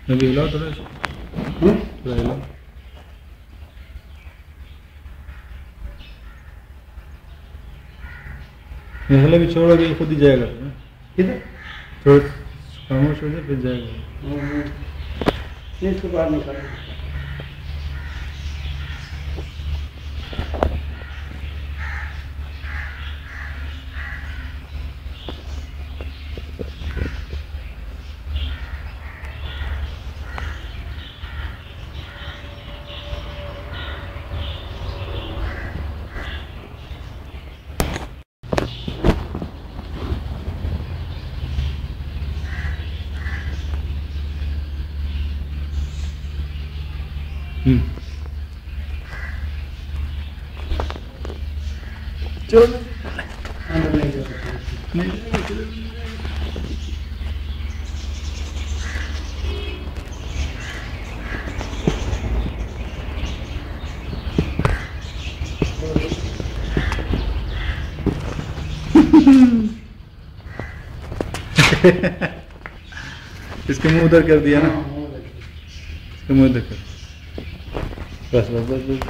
अभी हिलाओ थोड़ा थोड़ा हिलाओ। हले भी छोड़ोगे ये खुद ही जाएगा। किधर थोड़ा खामोश हो जाए फिर जाएगा। इसको बाहर निकाल। चलो अंदर नहीं जा सकते। नहीं इसके मुंह उधर कर दिया ना। इसके मुंह उधर कर। बस बस बस बस।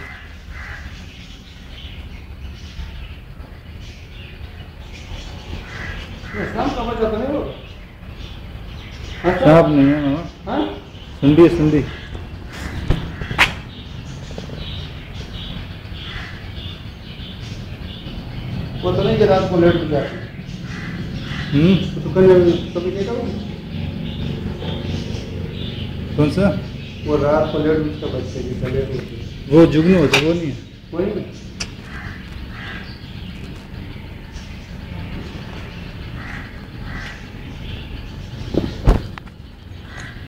सांप नहीं है मामा, सुंडी सुंडी। वो तो नहीं कि रात को लेट जाती। तो कभी देखा वो? कौन सा? वो रात को लेट उसका बच्चे की तबीयत होती है। वो जुगनू होता वो नहीं है। वही